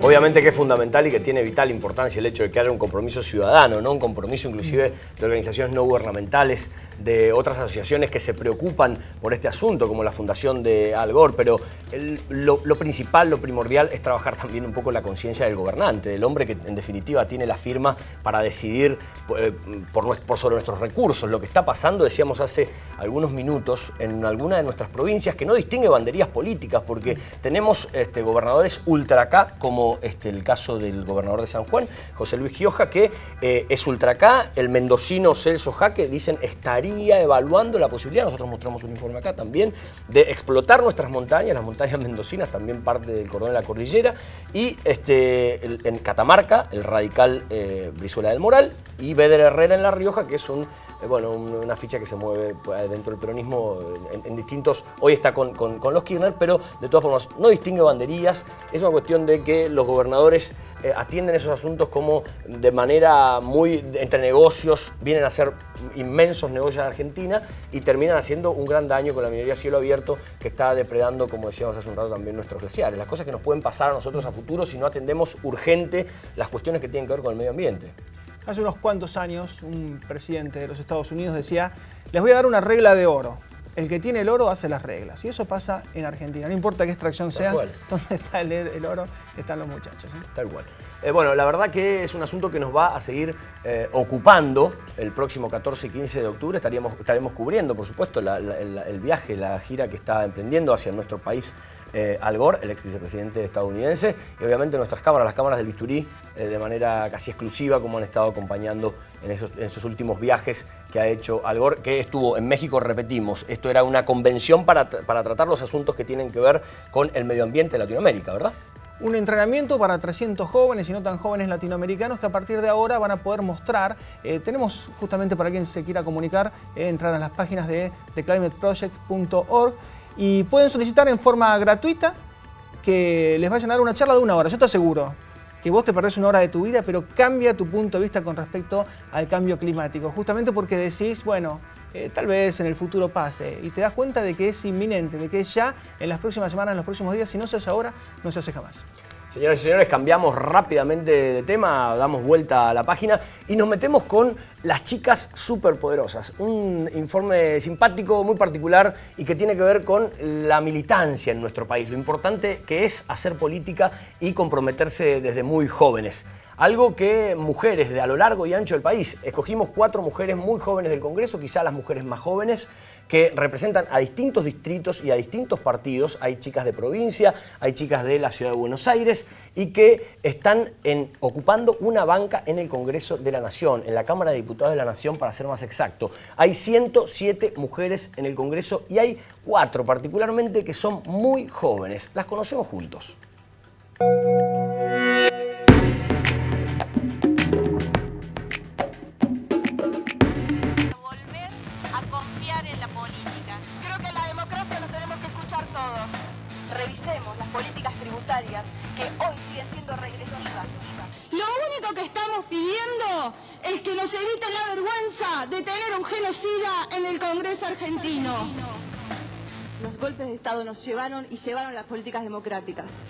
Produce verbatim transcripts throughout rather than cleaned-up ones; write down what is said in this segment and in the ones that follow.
Obviamente que es fundamental y que tiene vital importancia el hecho de que haya un compromiso ciudadano, ¿no? Un compromiso inclusive de organizaciones no gubernamentales, de otras asociaciones que se preocupan por este asunto, como la Fundación de Al Gore, pero el, lo, lo principal, lo primordial es trabajar también un poco la conciencia del gobernante, del hombre que en definitiva tiene la firma para decidir eh, por, por sobre nuestros recursos. Lo que está pasando, decíamos hace algunos minutos, en alguna de nuestras provincias que no distingue banderías políticas, porque tenemos este, gobernadores ultra acá, como este, el caso del gobernador de San Juan, José Luis Gioja, que eh, es ultra acá, el mendocino Celso Jaque, dicen, estaría evaluando la posibilidad, nosotros mostramos un informe acá también, de explotar nuestras montañas, las montañas mendocinas, también parte del cordón de la cordillera, y este, el, en Catamarca, el radical eh, Brizuela del Moral, y Beder Herrera en La Rioja, que es un, eh, bueno, un, una ficha que se mueve pues, dentro del peronismo en, en distintos, hoy está con, con, con los Kirchner, pero de todas formas no distingue banderías, es una cuestión de que los gobernadores eh, atienden esos asuntos como de manera muy, entre negocios, vienen a hacer inmensos negocios en Argentina y terminan haciendo un gran daño con la minería a cielo abierto que está depredando, como decíamos hace un rato, también nuestros glaciares. Las cosas que nos pueden pasar a nosotros a futuro si no atendemos urgente las cuestiones que tienen que ver con el medio ambiente. Hace unos cuantos años un presidente de los Estados Unidos decía, les voy a dar una regla de oro. El que tiene el oro hace las reglas. Y eso pasa en Argentina. No importa qué extracción sea, donde está el, el oro, están los muchachos. ¿eh? Tal cual. Eh, bueno, la verdad que es un asunto que nos va a seguir eh, ocupando el próximo catorce y quince de octubre. Estaríamos, estaremos cubriendo, por supuesto, la, la, el, el viaje, la gira que está emprendiendo hacia nuestro país eh, Al Gore, el ex vicepresidente estadounidense, y obviamente nuestras cámaras, las cámaras del Bisturí, eh, de manera casi exclusiva, como han estado acompañando en esos, en esos últimos viajes que ha hecho Al Gore, que estuvo en México, repetimos, esto era una convención para, para tratar los asuntos que tienen que ver con el medio ambiente de Latinoamérica, ¿verdad? Un entrenamiento para trescientos jóvenes y no tan jóvenes latinoamericanos que a partir de ahora van a poder mostrar. Eh, tenemos justamente para quien se quiera comunicar, eh, entrar a las páginas de the climate project punto org y pueden solicitar en forma gratuita que les vayan a dar una charla de una hora. Yo te aseguro que vos te perdés una hora de tu vida, pero cambia tu punto de vista con respecto al cambio climático. Justamente porque decís, bueno, eh, tal vez en el futuro pase. Y te das cuenta de que es inminente, de que es ya en las próximas semanas, en los próximos días. Si no se hace ahora, no se hace jamás. Señoras y señores, cambiamos rápidamente de tema, damos vuelta a la página y nos metemos con las chicas superpoderosas. Un informe simpático, muy particular y que tiene que ver con la militancia en nuestro país. Lo importante que es hacer política y comprometerse desde muy jóvenes. Algo que mujeres de a lo largo y ancho del país, escogimos cuatro mujeres muy jóvenes del Congreso, quizá las mujeres más jóvenes, que representan a distintos distritos y a distintos partidos. Hay chicas de provincia, hay chicas de la ciudad de Buenos Aires y que están en, ocupando una banca en el Congreso de la Nación, en la Cámara de Diputados de la Nación para ser más exacto. Hay ciento siete mujeres en el Congreso y hay cuatro particularmente que son muy jóvenes. Las conocemos juntos. Revisemos las políticas tributarias que hoy siguen siendo regresivas. Lo único que estamos pidiendo es que nos eviten la vergüenza de tener un genocida en el Congreso argentino. Los golpes de Estado nos llevaron y llevaron las políticas democráticas.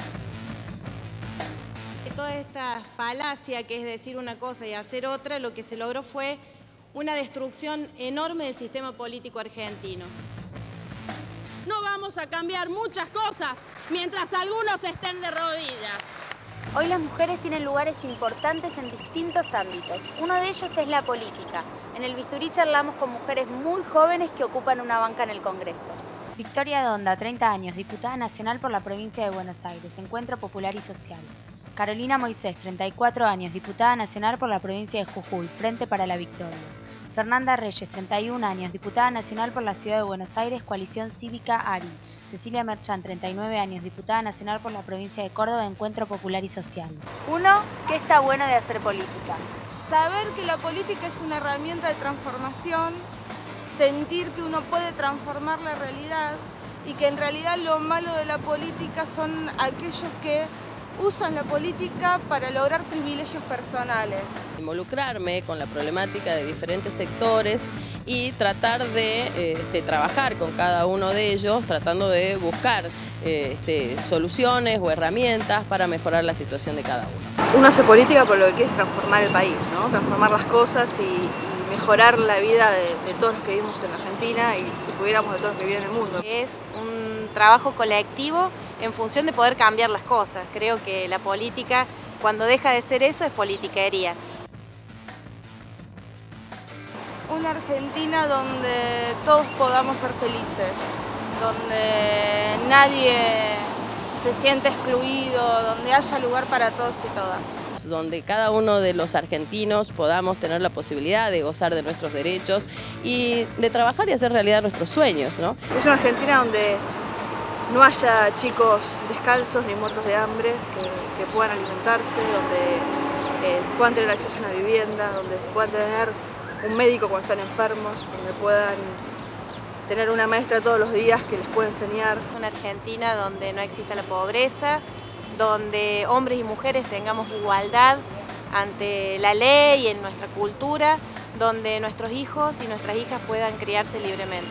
Toda esta falacia que es decir una cosa y hacer otra, lo que se logró fue una destrucción enorme del sistema político argentino. No vamos a cambiar muchas cosas mientras algunos estén de rodillas. Hoy las mujeres tienen lugares importantes en distintos ámbitos. Uno de ellos es la política. En el Bisturí charlamos con mujeres muy jóvenes que ocupan una banca en el Congreso. Victoria Donda, treinta años, diputada nacional por la provincia de Buenos Aires, Encuentro Popular y Social. Carolina Moisés, treinta y cuatro años, diputada nacional por la provincia de Jujuy, Frente para la Victoria. Fernanda Reyes, treinta y un años, diputada nacional por la Ciudad de Buenos Aires, Coalición Cívica ARI. Cecilia Merchán, treinta y nueve años, diputada nacional por la provincia de Córdoba, Encuentro Popular y Social. Uno, ¿qué está bueno de hacer política? Saber que la política es una herramienta de transformación, sentir que uno puede transformar la realidad y que en realidad lo malo de la política son aquellos que usan la política para lograr privilegios personales. Involucrarme con la problemática de diferentes sectores y tratar de este, trabajar con cada uno de ellos, tratando de buscar eh, este, soluciones o herramientas para mejorar la situación de cada uno. Uno hace política por lo que quiere es transformar el país, ¿no? Transformar las cosas y, y mejorar la vida de, de todos los que vivimos en Argentina y si pudiéramos de todos los que viven en el mundo. Es un trabajo colectivo en función de poder cambiar las cosas. Creo que la política, cuando deja de ser eso, es politiquería. Una Argentina donde todos podamos ser felices, donde nadie se siente excluido, donde haya lugar para todos y todas. Donde cada uno de los argentinos podamos tener la posibilidad de gozar de nuestros derechos y de trabajar y hacer realidad nuestros sueños, ¿no? Es una Argentina donde no haya chicos descalzos ni muertos de hambre, que, que puedan alimentarse, donde eh, puedan tener acceso a una vivienda, donde puedan tener un médico cuando están enfermos, donde puedan tener una maestra todos los días que les pueda enseñar. Una Argentina donde no exista la pobreza, donde hombres y mujeres tengamos igualdad ante la ley y en nuestra cultura, donde nuestros hijos y nuestras hijas puedan criarse libremente.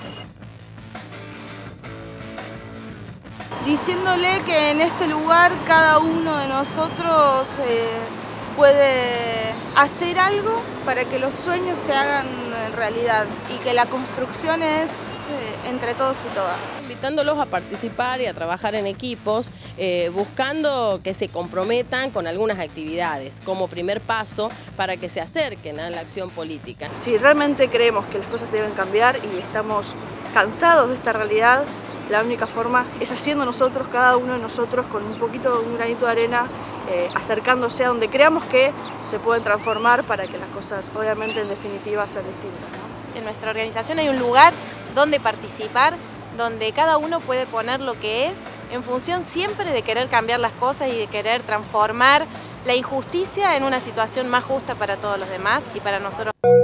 Diciéndole que en este lugar cada uno de nosotros eh, puede hacer algo para que los sueños se hagan realidad y que la construcción es eh, entre todos y todas. Invitándolos a participar y a trabajar en equipos, eh, buscando que se comprometan con algunas actividades como primer paso para que se acerquen a la acción política. Si realmente creemos que las cosas deben cambiar y estamos cansados de esta realidad, la única forma es haciendo nosotros, cada uno de nosotros, con un poquito, un granito de arena, eh, acercándose a donde creamos que se pueden transformar para que las cosas, obviamente, en definitiva, sean distintas, ¿no? En nuestra organización hay un lugar donde participar, donde cada uno puede poner lo que es, en función siempre de querer cambiar las cosas y de querer transformar la injusticia en una situación más justa para todos los demás y para nosotros.